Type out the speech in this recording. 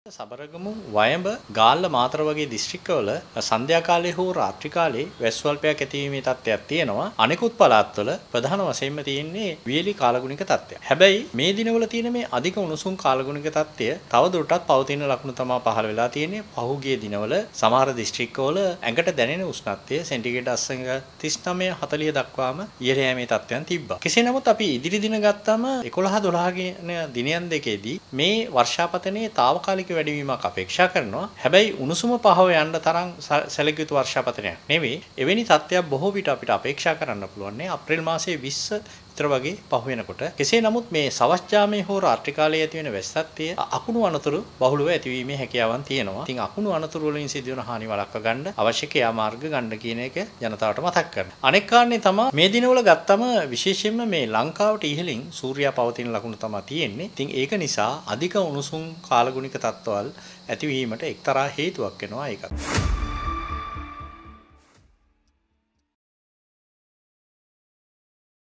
සබරගමු වයඹ ගාල්ල මාතර වගේ දිස්ත්‍රික්කවල සන්ධ්‍යා කාලයේ හෝ රාත්‍රී කාලයේ වැස් ස්වල්පයක් ඇතිවීමේ තත්ත්වයක් තියෙනවා. අනෙකුත් පළාත්වල ප්‍රධාන වශයෙන්ම තියෙන්නේ වියලි කාලගුණික තත්ත්වයක්. හැබැයි මේ දිනවල තියෙන මේ අධික උණුසුම් කාලගුණික තත්ත්වය තව දුරටත් පවතින ලක්ෂණ තමයි පහළ වෙලා තියෙන්නේ. පහුගිය දිනවල සමහර දිස්ත්‍රික්කවල ඇඟට දැනෙන උෂ්ණත්වය සෙන්ටිග්‍රේඩ් අස්සඟ 39 40 දක්වාම ඉහළ යෑමේ තත්ත්වයන් තිබ්බා. කෙසේ නමුත් අපි ඉදිරි දින ගත්තම 11 12 කියන දිනයන් දෙකේදී මේ වර්ෂාපතනයේ తాවකාලික වැඩිවීමක් අපේක්ෂා කරනවා. හැබැයි උණුසුම පහව යන්න තරම් සැලකිය යුතු වර්ෂාපතනයක් නෙවෙයි. එවැනි තත්ත්වයක් බොහෝ විට අපිට අපේක්ෂා කරන්න පුළුවන් නේ අප්‍රේල් මාසයේ 20 විතර වගේ පහ වෙනකොට. කෙසේ නමුත් මේ සවස් යාමේ හෝ රාත්‍රී කාලයේ ඇති වෙන වැස්සත්තිය අකුණු අනතුරු බහුලව ඇතිවීමේ හැකියාවන් තියෙනවා. ඉතින් අකුණු අනතුරු වලින් සිදුවන හානි වළක්වා ගන්න අවශ්‍ය ක්‍රියාමාර්ග ගන්න කියන එක ජනතාවට මතක් කරනවා. අනෙක් කාරණේ තමයි මේ දිනවල ගත්තම විශේෂයෙන්ම මේ ලංකාවට ඉහළින් සූර්යයා පවතින ලකුණු තමයි තියෙන්නේ. ඉතින් ඒක නිසා අධික උණුසුම් කාලගුණික තත්ත්වවල ඇතිවීමට එක්තරා හේතුවක් වෙනවා ඒකත්.